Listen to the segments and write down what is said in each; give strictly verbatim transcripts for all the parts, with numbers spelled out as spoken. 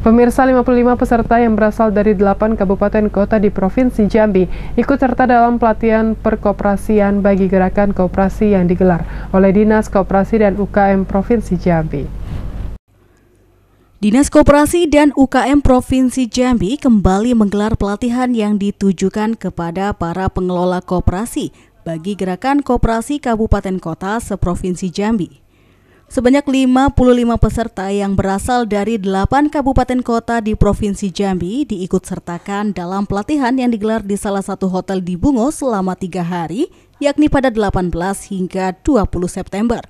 Pemirsa, lima puluh lima peserta yang berasal dari delapan kabupaten kota di Provinsi Jambi ikut serta dalam pelatihan perkoperasian bagi gerakan koperasi yang digelar oleh Dinas Koperasi dan U K M Provinsi Jambi. Dinas Koperasi dan U K M Provinsi Jambi kembali menggelar pelatihan yang ditujukan kepada para pengelola koperasi bagi gerakan koperasi kabupaten kota seprovinsi Jambi. Sebanyak lima puluh lima peserta yang berasal dari delapan kabupaten kota di Provinsi Jambi diikut sertakan dalam pelatihan yang digelar di salah satu hotel di Bungo selama tiga hari, yakni pada delapan belas hingga dua puluh September.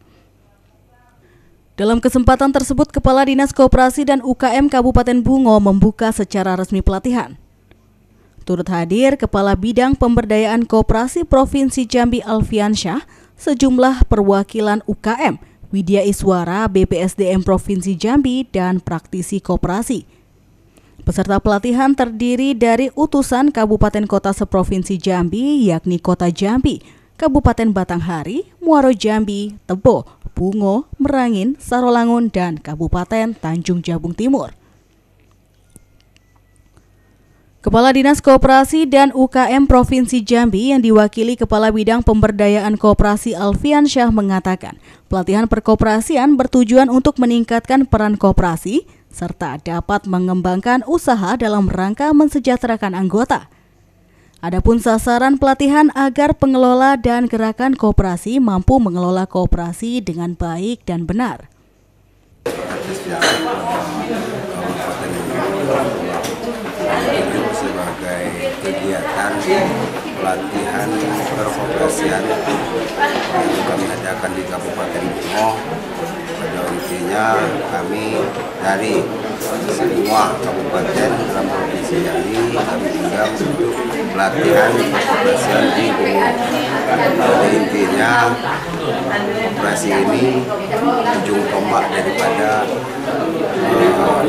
Dalam kesempatan tersebut, Kepala Dinas Koperasi dan U K M Kabupaten Bungo membuka secara resmi pelatihan. Turut hadir Kepala Bidang Pemberdayaan Koperasi Provinsi Jambi Alfiansyah, sejumlah perwakilan U K M, Widya Iswara B P S D M Provinsi Jambi, dan praktisi koperasi. Peserta pelatihan terdiri dari utusan Kabupaten Kota seprovinsi Jambi, yakni Kota Jambi, Kabupaten Batanghari, Muaro Jambi, Tebo, Bungo, Merangin, Sarolangun, dan Kabupaten Tanjung Jabung Timur. Kepala Dinas Koperasi dan U K M Provinsi Jambi yang diwakili Kepala Bidang Pemberdayaan Koperasi Alfiansyah mengatakan, pelatihan perkoperasian bertujuan untuk meningkatkan peran koperasi serta dapat mengembangkan usaha dalam rangka mensejahterakan anggota. Adapun sasaran pelatihan agar pengelola dan gerakan koperasi mampu mengelola koperasi dengan baik dan benar. Sebagai kegiatan pelatihan perkoperasian yang kami adakan di Kabupaten Bungo, pada intinya kami dari semua kabupaten dalam Provinsi Jambi kami undang untuk pelatihan perkoperasian di Bungo. Pada intinya koperasi ini ujung tombak daripada uh,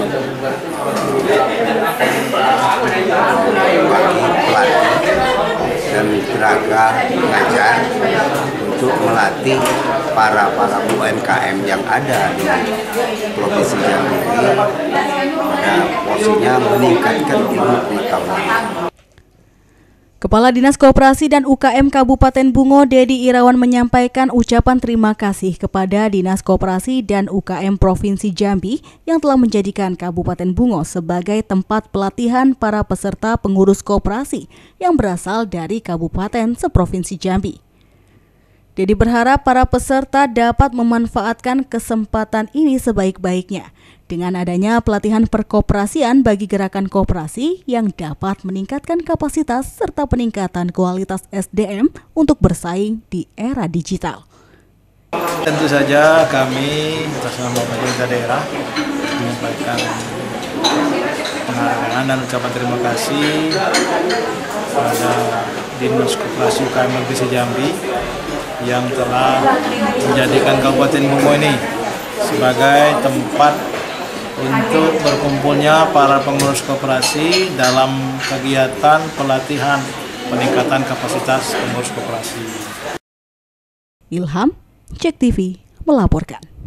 bagi pelatih dan tenaga pengajar untuk melatih para para U M K M yang ada di Provinsi Jambi ini pada porsinya meningkatkan ilmu pengetahuan. Kepala Dinas Koperasi dan U K M Kabupaten Bungo, Dedi Irawan, menyampaikan ucapan terima kasih kepada Dinas Koperasi dan U K M Provinsi Jambi yang telah menjadikan Kabupaten Bungo sebagai tempat pelatihan para peserta pengurus koperasi yang berasal dari Kabupaten seprovinsi Jambi. Dedi berharap para peserta dapat memanfaatkan kesempatan ini sebaik-baiknya dengan adanya pelatihan perkoperasian bagi gerakan koperasi yang dapat meningkatkan kapasitas serta peningkatan kualitas S D M untuk bersaing di era digital. Tentu saja kami atas nama pemerintah daerah menyampaikan penghargaan dan ucapan terima kasih kepada Dinas Koperasi U K M Provinsi Jambi yang telah menjadikan Kabupaten Bungo ini sebagai tempat untuk berkumpulnya para pengurus koperasi dalam kegiatan pelatihan peningkatan kapasitas pengurus koperasi. Ilham, Cek T V melaporkan.